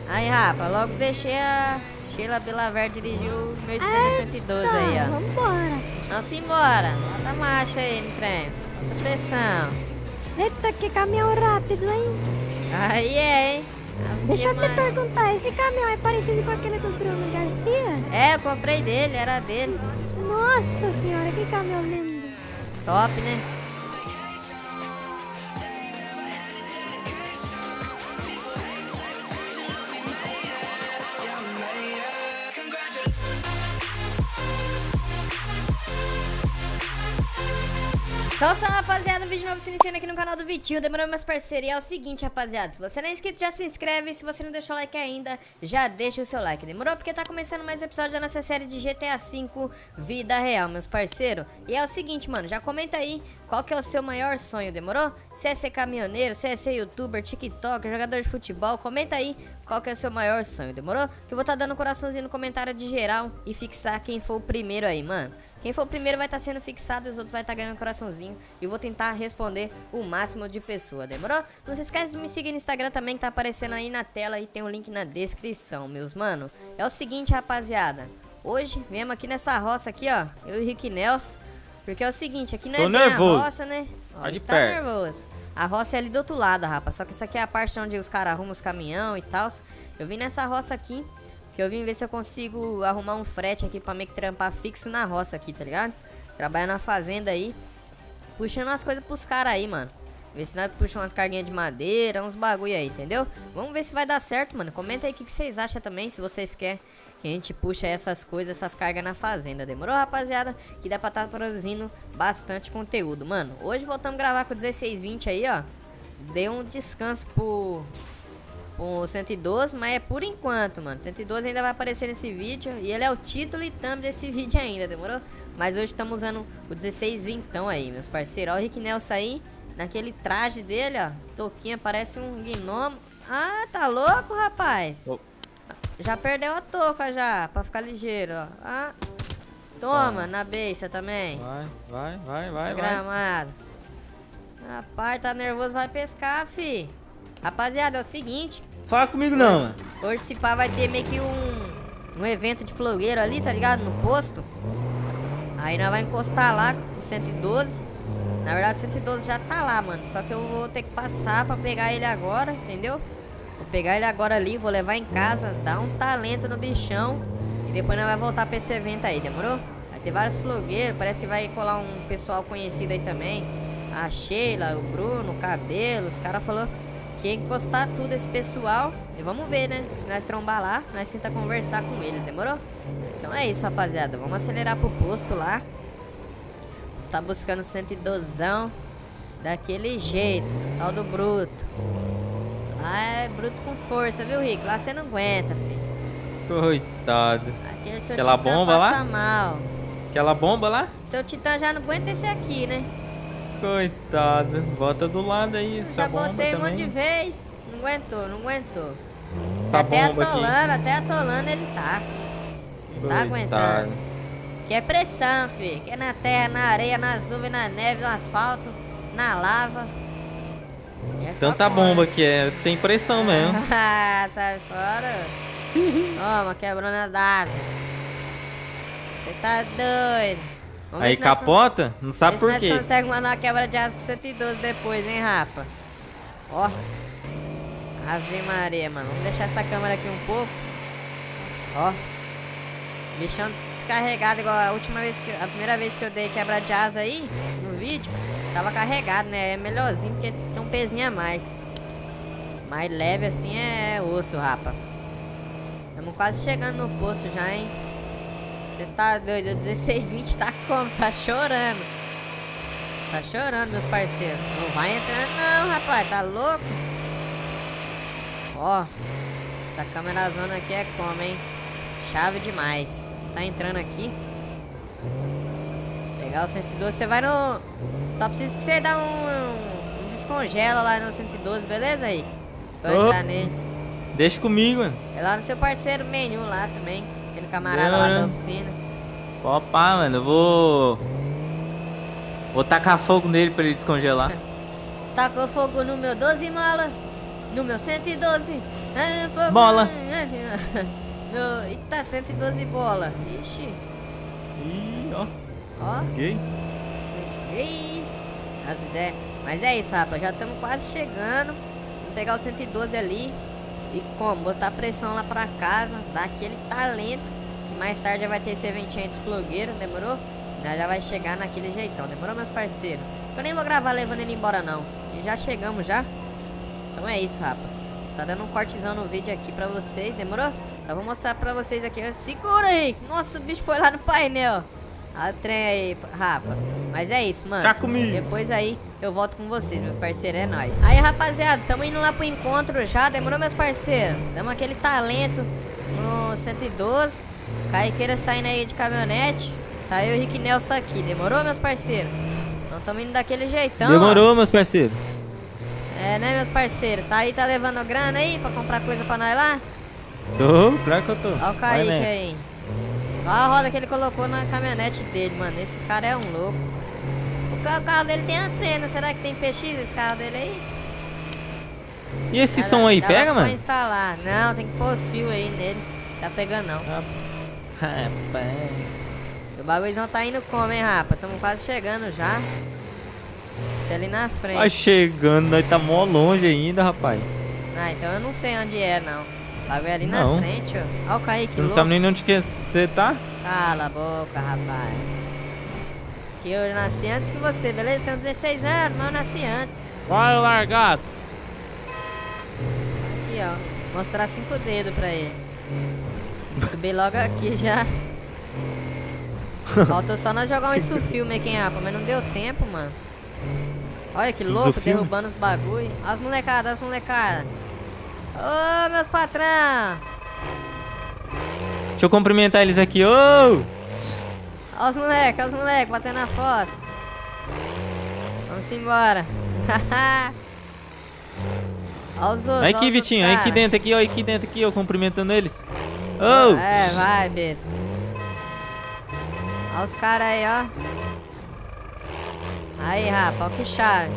Aí, rapa, logo deixei a Sheila Belaver dirigir o meu Scania 112 aí, ó. Vambora. Vamos embora. Bota marcha aí no trem. Bota pressão. Eita, que caminhão rápido, hein? Aí é, hein? Deixa eu te perguntar, esse caminhão é parecido com aquele do Bruno Garcia? É, eu comprei dele, era dele. Nossa senhora, que caminhão lindo. Top, né? Salve, rapaziada, vídeo novo se iniciando aqui no canal do Vitinho, demorou meus parceiros. E é o seguinte, rapaziada, se você não é inscrito, já se inscreve. Se você não deixou o like ainda, já deixa o seu like, demorou? Porque tá começando mais episódio da nossa série de GTA V Vida Real, meus parceiros. E é o seguinte, mano, já comenta aí qual que é o seu maior sonho, demorou? Se é ser caminhoneiro, se é ser youtuber, tiktoker, jogador de futebol, comenta aí qual que é o seu maior sonho, demorou? Que eu vou tá dando um coraçãozinho no comentário de geral e fixar quem for o primeiro aí, mano. Quem for o primeiro vai estar sendo fixado e os outros vai estar ganhando coraçãozinho. E eu vou tentar responder o máximo de pessoa, demorou? Não se esquece de me seguir no Instagram também, que tá aparecendo aí na tela e tem um link na descrição, meus mano. É o seguinte, rapaziada. Hoje viemos aqui nessa roça aqui, ó. Eu e o Rick Nelson. Porque é o seguinte, aqui não é bem a roça, né? Ó, ele tá nervoso. A roça é ali do outro lado, rapaz. Só que isso aqui é a parte onde os caras arrumam os caminhão e tal. Eu vim nessa roça aqui. Que eu vim ver se eu consigo arrumar um frete aqui pra meio que trampar fixo na roça aqui, tá ligado? Trabalhar na fazenda aí, puxando as coisas pros caras aí, mano. Ver se nós puxamos umas carguinhas de madeira, uns bagulho aí, entendeu? Vamos ver se vai dar certo, mano. Comenta aí o que vocês acham também, se vocês querem que a gente puxa essas coisas, essas cargas na fazenda. Demorou, rapaziada? Que dá pra estar produzindo bastante conteúdo, mano. Hoje voltamos a gravar com o 1620 aí, ó. Dei um descanso pro 112, mas é por enquanto, mano. 112 ainda vai aparecer nesse vídeo. E ele é o título e thumb desse vídeo ainda, demorou? Mas hoje estamos usando o 1620 aí, meus parceiros. Ó, o Rick Nelson aí, naquele traje dele, ó. Toquinha, parece um gnomo. Ah, tá louco, rapaz? Oh. Já perdeu a touca já, pra ficar ligeiro, ó. Ah, toma, na beiça também. Vai. Desgramado. Rapaz, tá nervoso, vai pescar, fi. Rapaziada, é o seguinte. Fala comigo não, mano. Hoje se pá vai ter meio que um evento de flogueiro ali, tá ligado? No posto. Aí nós vamos encostar lá o 112. Na verdade o 112 já tá lá, mano. Só que eu vou ter que passar pra pegar ele agora, entendeu? Vou pegar ele agora ali, vou levar em casa, dar um talento no bichão. E depois nós vamos voltar pra esse evento aí, demorou? Vai ter vários flogueiros, parece que vai colar um pessoal conhecido aí também. A Sheila, o Bruno, o Cabelo, os caras falaram que ia encostar tudo esse pessoal. E vamos ver, né? Se nós trombar lá, nós tenta conversar com eles, demorou? Então é isso, rapaziada. Vamos acelerar pro posto lá. Tá buscando 112 daquele jeito, tal do bruto. Lá é bruto com força, viu, Rick? Lá você não aguenta, filho. Coitado. Aqui é seu aquela titã bomba passa lá? mal. Aquela bomba lá? Seu titã já não aguenta esse aqui, né? Coitado, bota do lado aí essa bomba também. Já botei um monte de vez, não aguentou. Essa Até atolando ele tá. Não tá aguentando. Que é pressão, filho. Que é na terra, na areia, nas nuvens, na neve, no asfalto, na lava. Tanta bomba que é, tem pressão mesmo. Sai fora. Toma, quebrou na asa. Você tá doido. Vamos aí capota? Não sabe por quê. Nós conseguimos mandar uma quebra de asa com 112 depois, hein, rapa? Ó. Ave Maria, mano. Vamos deixar essa câmera aqui um pouco. Ó. Bichão descarregado igual a primeira vez que eu dei quebra de asa aí no vídeo. Tava carregado, né? É melhorzinho porque tem um pezinho a mais. Mais leve assim é osso, rapa. Estamos quase chegando no posto já, hein? Você tá doido, o 1620 tá como? Tá chorando. Tá chorando, meus parceiros. Não vai entrando não, rapaz, tá louco? Ó, essa câmera zona aqui é como, hein? Chave demais. Tá entrando aqui. Pegar o 112, você vai no... Só precisa que você dá um descongela lá no 112, beleza aí? Pra eu entrar nele. Deixa comigo, mano. É lá no seu parceiro menu lá também. Aquele camarada lá da oficina. Opa, mano, eu vou tacar fogo nele pra ele descongelar. Tacou fogo no meu 12 mala, no meu 112. Bola. Eita, 112 bola. Ixi. Ih, ó. Ó. Gay. Ih. As ideias. Mas é isso, rapaz. Já estamos quase chegando. Vamos pegar o 112 ali. E como? Botar pressão lá pra casa. Dar aquele talento. Que mais tarde já vai ter esse eventinho aí dos flogueiros. Demorou? Já vai chegar naquele jeitão. Demorou, meus parceiros? Eu nem vou gravar levando ele embora, não. E já chegamos já. Então é isso, rapaz. Tá dando um cortezão no vídeo aqui pra vocês. Demorou? Só vou mostrar pra vocês aqui. Segura aí. Nossa, o bicho foi lá no painel. Olha o trem aí, rapa. Mas é isso, mano. Tá comigo. Depois aí eu volto com vocês, meus parceiros. É nóis. Aí, rapaziada, tamo indo lá pro encontro já. Demorou, meus parceiros? Damos aquele talento no 112. Caiqueira está indo aí de caminhonete. Tá eu e o Rick Nelson aqui. Demorou, meus parceiros? Não tamo indo daquele jeitão. Demorou, meus parceiros. É, né, meus parceiros? Tá aí, tá levando grana aí pra comprar coisa pra nós lá? Tô, claro que eu tô. Olha o Kaique aí. Olha a roda que ele colocou na caminhonete dele, mano. Esse cara é um louco. O carro dele tem antena. Será que tem PX esse carro dele aí? E esse som aí, pega, mano? Pra instalar. Não, tem que pôr os fios aí nele. Tá pegando não. Rapaz. O bagulhozão tá indo como, hein, rapa? Tamo quase chegando já. Isso ali na frente. Vai chegando, nós tá mó longe ainda, rapaz. Ah, então eu não sei onde é, não. O bagulho ali Não. na frente, ó. Olha o Kaique, Você não louco. sabe nem onde que você tá? Cala a boca, rapaz. Que eu nasci antes que você, beleza? Tenho 16 anos, mas eu nasci antes. Vai, largato. Aqui, ó. Mostrar 5 dedos pra ele. Subir logo aqui já. Faltou só nós jogar um isso-filme aqui, hein, rapa, mas não deu tempo, mano. Olha que louco, Isofilme? derrubando os bagulho. Olha as molecadas, as molecadas. Ô, meus patrão. Deixa eu cumprimentar eles aqui, ô! Olha os moleques, batendo a foto. Vamos embora. Olha os outros. Aí aqui, Vitinho, aí aqui dentro, aqui, ó, cumprimentando eles. Ô! É, vai, besta. Olha os caras aí, ó. Aí, rapa, olha que chave.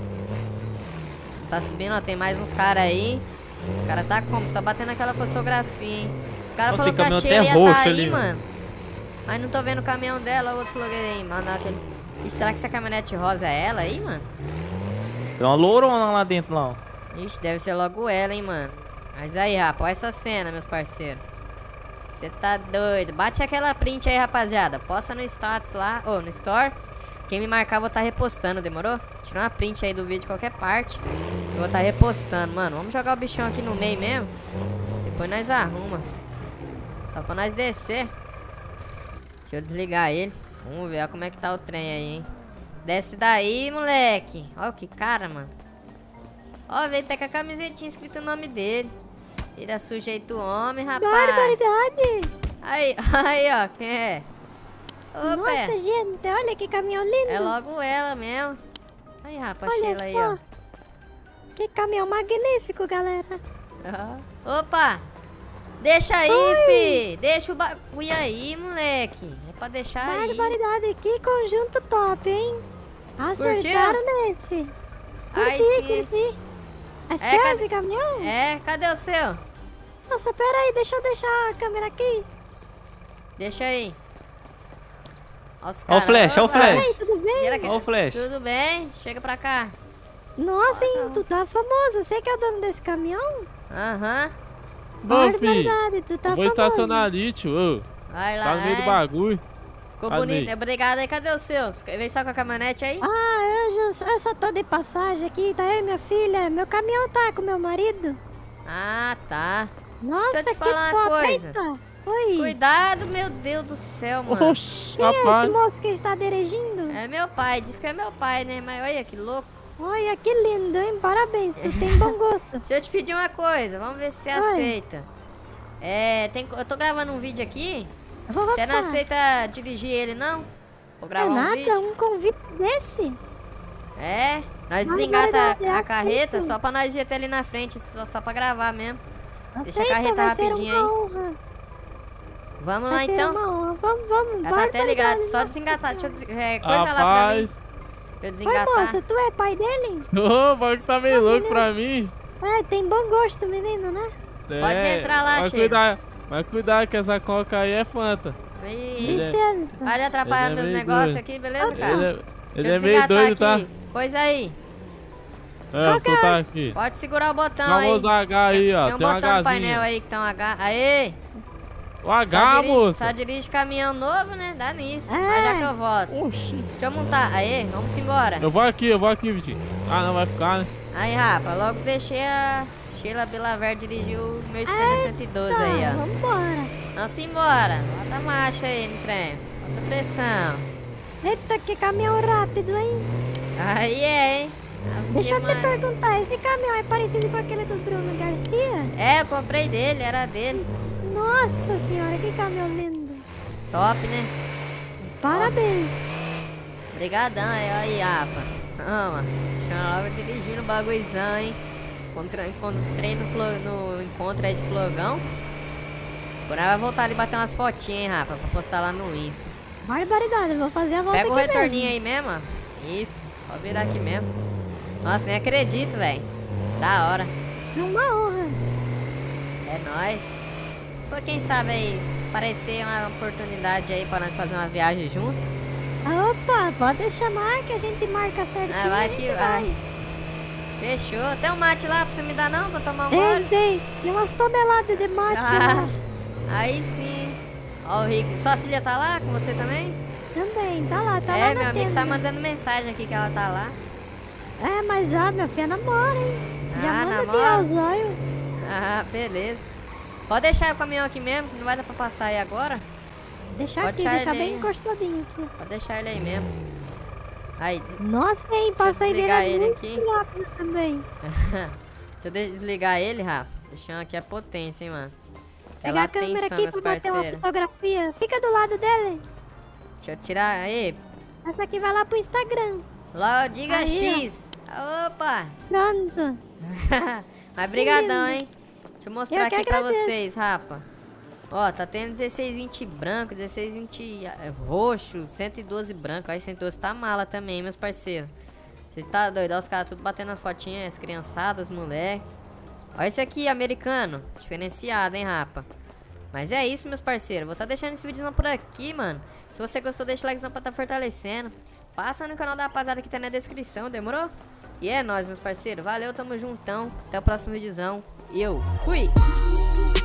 Tá subindo, ó, tem mais uns caras aí. O cara tá como? Só batendo aquela fotografia, hein? Os caras Nossa, falaram tem que a caminhão Sheila até ia roxo tá aí, ali, mano. Mas não tô vendo o caminhão dela, o outro flogueiro aí, mano. Aquele... Ixi, será que essa caminhonete rosa é ela aí, mano? Tem uma lourona lá dentro, lá, ó. Ixi, deve ser logo ela, hein, mano. Mas aí, rapa, olha essa cena, meus parceiros. Você tá doido. Bate aquela print aí, rapaziada. Posta no status lá, ou no store. Quem me marcar, eu vou estar repostando, demorou? Tira uma print aí do vídeo, qualquer parte. Eu vou estar repostando, mano. Vamos jogar o bichão aqui no meio mesmo. Depois nós arruma. Só pra nós descer. Deixa eu desligar ele. Vamos ver, ó, como é que tá o trem aí, hein. Desce daí, moleque. Ó que cara, mano. Ó, veio até com a camisetinha escrito o nome dele. Tira sujeito homem, rapaz. Barbaridade! Aí, ó, quem é? Opa, Nossa, gente, olha que caminhão lindo! é logo ela mesmo. Aí, rapaz, Olha Sheila aí, só. ó. Que caminhão magnífico, galera! Opa! Deixa aí, Oi. fi! Deixa o bagulho aí, moleque. É pra deixar aí. Barbaridade, que conjunto top, hein? Acertaram nesse! Aí Curti, sim. curti! É É, seu cadê- esse caminhão? É, cadê o seu? Nossa, pera aí, deixa eu deixar a câmera aqui. Deixa aí. Ó os Ó o caras. flash, ó o Opa. flash. Ei, tudo bem? Tira aqui. Ó o flash. Tudo bem? Chega pra cá. Nossa, hein, tu tá famoso. Você que é o dono desse caminhão? Aham. Ô, fi. Barbaridade, tu tá Vou famoso. estacionar ali, tio. Ô, Vai lá. tá no meio do é. bagulho. Ficou Cadê? bonito. Obrigado aí. Cadê os seus? Vem só com a caminhonete aí? Eu só tô de passagem aqui, tá eu e minha filha. Meu caminhão tá com meu marido. Ah, tá. Nossa, Deixa eu te que falar uma top, coisa. eita. Oi. Cuidado, meu Deus do céu, mano. Oxi, Quem é esse rapaz. moço que está dirigindo? É meu pai. Diz que é meu pai, né? Mas olha que louco. Olha, que lindo, hein? Parabéns, tu tem bom gosto. Deixa eu te pedir uma coisa. Vamos ver se você Oi. aceita. Eu tô gravando um vídeo aqui. Você não Opa, aceita dirigir ele, não? Vou é gravar um nada, vídeo. um convite desse? É, nós Barbaridade, desengata a aceito. carreta só pra nós ir até ali na frente, só pra gravar mesmo. Deixa a Aceita, carreta vai ser rapidinho uma aí. honra. Vamos lá Vai ser então. uma honra. Vamos, Já tá até ligado, barbaridade, só nossa desengatar. Deixa eu senhora. coisa lá pra mim. Rapaz. Eu Oi, desengatar. moça, tu é pai deles? Ô, o bagulho tá meio louco pra mim. É, tem bom gosto, menino, né? Pode entrar lá, chefe. Mas cuidado que essa coca aí é Fanta. Licença. Para de atrapalhar meus negócios aqui, beleza, cara? Ele é meio doido, tá? Pois aí. É, você tá aqui. Pode segurar o botão aí. Vamos H aí, ó. Tem um botão no painel aí que tá um H. Aê! O H, moça. Só dirige caminhão novo, né? Dá nisso. Mas já que eu volto. Oxi. Deixa eu montar. Aê, vamos embora. Eu vou aqui, Vitinho. Ah, não, vai ficar, né? Aí, rapaz, logo deixei a Sheila Belaver dirigir o meu Scania 112 aí, ó. Vambora. Vamos embora. Bota a marcha aí no trem. Bota pressão. Eita, que caminhão rápido, hein? Aí é, hein? Deixa eu te perguntar, esse caminhão é parecido com aquele do Bruno Garcia? É, eu comprei dele, era dele. Nossa senhora, que caminhão lindo. Top, né? Parabéns. Obrigadão, aí, apa. Toma. Deixando logo dirigindo o baguizão, hein? Encontrei no encontro aí de Flogão. Agora vai voltar ali e bater umas fotinhas, hein, rapa, pra postar lá no Insta. Barbaridade, eu vou fazer a volta Pega o aqui retorninho mesmo. aí mesmo, ó. Isso, pode virar aqui mesmo. Nossa, nem acredito, velho. Da hora. É uma honra. É nóis. Pô, quem sabe aí, aparecer uma oportunidade aí pra nós fazer uma viagem junto. Opa, pode chamar que a gente marca certinho. Ah, vai a gente que vai. Fechou. Tem um mate lá pra você me dar não, pra tomar um gole? Tem umas toneladas de mate lá. Aí sim. Ó o Rick. Sua filha tá lá com você também? Também, tá lá, tá lá É, na meu amigo tenda. tá mandando mensagem aqui que ela tá lá. É, mas minha filha namora, hein? Já Ah, manda namora? tirar os olhos. Ah, beleza. Pode deixar o caminhão aqui mesmo, que não vai dar pra passar aí agora. Deixa Pode aqui, deixar deixa ele bem aí. encostadinho aqui. Pode deixar ele aí mesmo. Aí, Nossa, hein, passa ele desligar é ele muito aqui. rápido também. deixa eu desligar ele, Rafa. Deixando aqui a potência, hein, mano. Pegar a câmera aqui pra bater uma fotografia. Fica do lado dele. Deixa eu tirar aí. Essa aqui vai lá pro Instagram. Lá, diga Aí, X. Opa. Pronto. Mas brigadão, hein. Deixa eu mostrar Eu que aqui pra agradeço. vocês, Rafa. Ó, tá tendo 1620 branco, 1620 roxo, 112 branco. Aí 112 tá mala também, meus parceiros. Vocês tá doido? Ó, os caras tudo batendo as fotinhas, as criançadas, moleque. Olha esse aqui, americano. Diferenciado, hein, Rapa. Mas é isso, meus parceiros. Vou tá deixando esse vídeo por aqui, mano. Se você gostou, deixa o likezão pra tá fortalecendo. Passa no canal da rapaziada que tá na descrição, demorou? E é nóis, meus parceiros. Valeu, tamo juntão. Até o próximo videozão. E eu fui!